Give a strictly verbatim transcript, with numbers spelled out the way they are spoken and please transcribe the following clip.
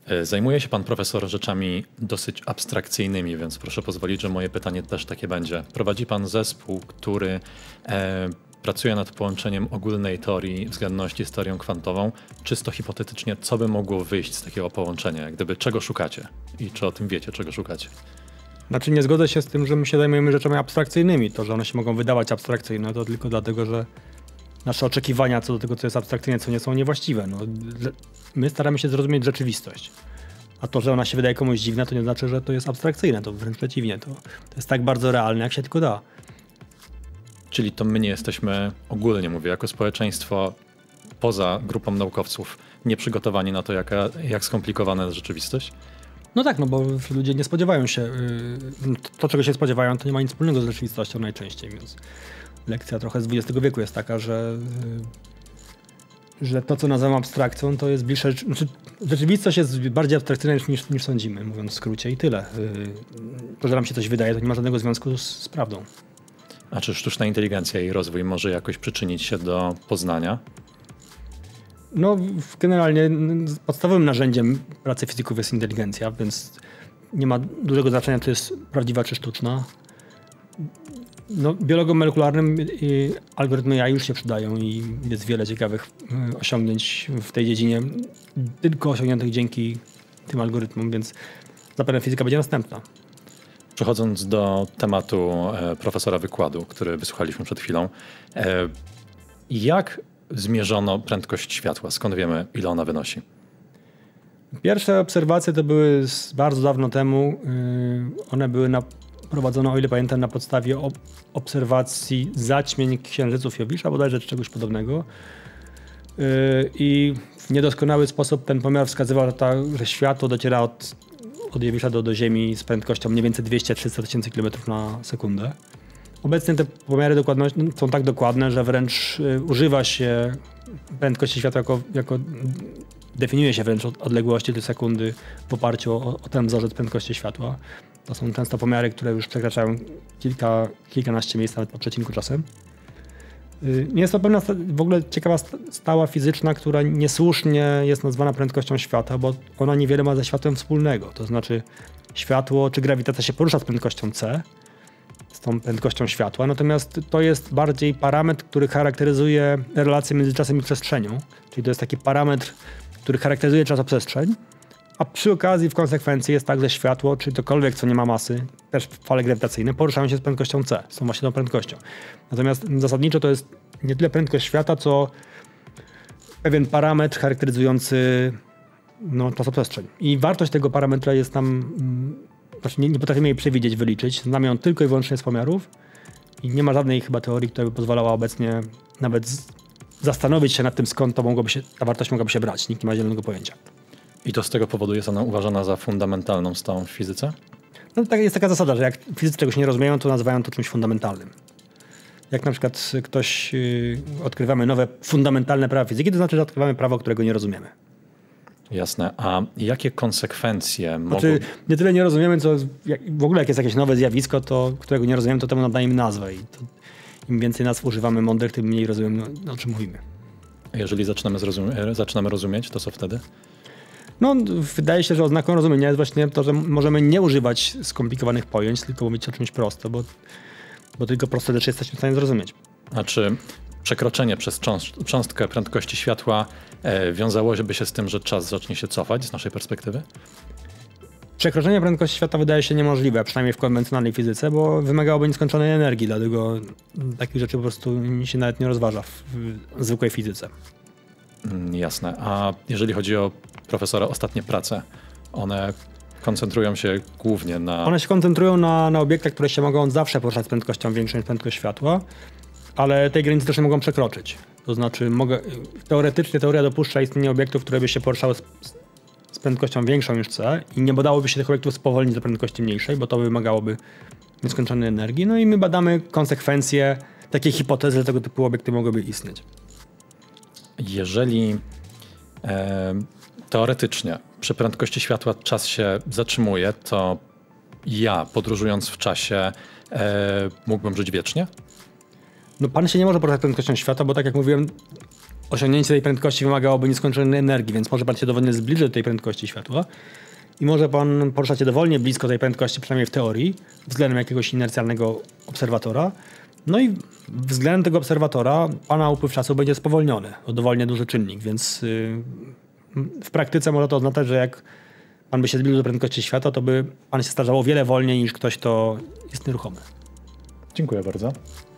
Zajmuje się pan profesor rzeczami dosyć abstrakcyjnymi, więc proszę pozwolić, że moje pytanie też takie będzie. Prowadzi pan zespół, który e, pracuje nad połączeniem ogólnej teorii względności z teorią kwantową. Czysto hipotetycznie, co by mogło wyjść z takiego połączenia? Jak gdyby czego szukacie? I czy o tym wiecie, czego szukacie? Znaczy nie zgodzę się z tym, że my się zajmujemy rzeczami abstrakcyjnymi. To, że one się mogą wydawać abstrakcyjne, to tylko dlatego, że nasze oczekiwania co do tego, co jest abstrakcyjne, co nie, są niewłaściwe. No, my staramy się zrozumieć rzeczywistość. A to, że ona się wydaje komuś dziwna, to nie znaczy, że to jest abstrakcyjne. To wręcz przeciwnie. To, to jest tak bardzo realne, jak się tylko da. Czyli to my nie jesteśmy, ogólnie mówię, jako społeczeństwo, poza grupą naukowców, nieprzygotowani na to, jaka, jak skomplikowana jest rzeczywistość? No tak, no bo ludzie nie spodziewają się, yy, to czego się spodziewają, to nie ma nic wspólnego z rzeczywistością najczęściej, więc lekcja trochę z dwudziestego wieku jest taka, że, yy, że to, co nazywam abstrakcją, to jest bliższe, znaczy rzeczywistość jest bardziej abstrakcyjna niż, niż sądzimy, mówiąc w skrócie i tyle. Yy, to, że nam się coś wydaje, to nie ma żadnego związku z, z prawdą. A czy sztuczna inteligencja i rozwój może jakoś przyczynić się do poznania? No generalnie podstawowym narzędziem pracy fizyków jest inteligencja, więc nie ma dużego znaczenia, czy jest prawdziwa, czy sztuczna. No, biologom molekularnym algorytmy A I już się przydają i jest wiele ciekawych osiągnięć w tej dziedzinie, tylko osiągniętych dzięki tym algorytmom, więc zapewne fizyka będzie następna. Przechodząc do tematu e, profesora wykładu, który wysłuchaliśmy przed chwilą, e, jak zmierzono prędkość światła? Skąd wiemy, ile ona wynosi? Pierwsze obserwacje to były bardzo dawno temu. Yy, one były na, prowadzone, o ile pamiętam, na podstawie ob obserwacji zaćmień księżyców Jowisza, bodajże czy czegoś podobnego. Yy, I w niedoskonały sposób ten pomiar wskazywał, że światło dociera od, od Jowisza do, do Ziemi z prędkością mniej więcej dwieście do trzystu tysięcy kilometrów na sekundę. Obecnie te pomiary dokładności są tak dokładne, że wręcz y, używa się prędkości światła jako, jako definiuje się wręcz od odległości do sekundy w oparciu o, o ten wzorzec prędkości światła. To są często pomiary, które już przekraczają kilka, kilkanaście miejsc nawet po przecinku czasem. Y, jest to pewna w ogóle ciekawa stała fizyczna, która niesłusznie jest nazwana prędkością światła, bo ona niewiele ma ze światłem wspólnego. To znaczy światło czy grawitacja się porusza z prędkością c, z tą prędkością światła, natomiast to jest bardziej parametr, który charakteryzuje relacje między czasem i przestrzenią, czyli to jest taki parametr, który charakteryzuje czasoprzestrzeń, a przy okazji w konsekwencji jest tak, że światło, czy cokolwiek, co nie ma masy, też fale grawitacyjne, poruszają się z prędkością c, z tą właśnie tą prędkością. Natomiast zasadniczo to jest nie tyle prędkość światła, co pewien parametr charakteryzujący no, czasoprzestrzeń. I wartość tego parametra jest nam Znaczy nie, nie potrafimy jej przewidzieć, wyliczyć. Znamy ją tylko i wyłącznie z pomiarów i nie ma żadnej chyba teorii, która by pozwalała obecnie nawet z, zastanowić się nad tym, skąd to mogłoby się, ta wartość mogłaby się brać. Nikt nie ma zielonego pojęcia. I to z tego powodu jest ona uważana za fundamentalną stałą w fizyce? No tak, jest taka zasada, że jak fizycy czegoś nie rozumieją, to nazywają to czymś fundamentalnym. Jak na przykład ktoś yy, odkrywamy nowe, fundamentalne prawa fizyki, to znaczy, że odkrywamy prawo, którego nie rozumiemy. Jasne. A jakie konsekwencje mogą... Znaczy, nie tyle nie rozumiemy, co jak, w ogóle jak jest jakieś nowe zjawisko, to, którego nie rozumiemy, to temu nadajemy nazwę. I to, im więcej nazw używamy mądrych, tym mniej rozumiemy, no, o czym mówimy. Jeżeli zaczynamy, zrozumie- zaczynamy rozumieć, to co wtedy? No, wydaje się, że oznaką rozumienia jest właśnie to, że możemy nie używać skomplikowanych pojęć, tylko mówić o czymś prosto, bo, bo tylko proste rzeczy jesteśmy w stanie zrozumieć. A czy przekroczenie przez cząst- cząstkę prędkości światła e, wiązałoby się z tym, że czas zacznie się cofać z naszej perspektywy? Przekroczenie prędkości światła wydaje się niemożliwe, przynajmniej w konwencjonalnej fizyce, bo wymagałoby nieskończonej energii, dlatego takich rzeczy po prostu się nawet nie rozważa w, w zwykłej fizyce. Mm, jasne. A jeżeli chodzi o profesora ostatnie prace, one koncentrują się głównie na... One się koncentrują na, na obiektach, które się mogą zawsze poruszać z prędkością większą niż prędkość światła, ale tej granicy też nie mogą przekroczyć. To znaczy mogę, teoretycznie teoria dopuszcza istnienie obiektów, które by się poruszały z, z prędkością większą niż c i nie dałoby się tych obiektów spowolnić do prędkości mniejszej, bo to wymagałoby nieskończonej energii. No i my badamy konsekwencje takiej hipotezy, że tego typu obiekty mogłyby istnieć. Jeżeli e, teoretycznie przy prędkości światła czas się zatrzymuje, to ja podróżując w czasie e, mógłbym żyć wiecznie? No pan się nie może poruszać prędkością światła, bo tak jak mówiłem, osiągnięcie tej prędkości wymagałoby nieskończonej energii, więc może pan się dowolnie zbliżyć do tej prędkości światła i może pan poruszać się dowolnie blisko tej prędkości, przynajmniej w teorii, względem jakiegoś inercjalnego obserwatora. No i względem tego obserwatora pana upływ czasu będzie spowolniony o dowolnie duży czynnik, więc w praktyce może to oznaczać, że jak pan by się zbliżył do prędkości światła, to by pan się starzał o wiele wolniej niż ktoś, kto jest nieruchomy. Dziękuję bardzo.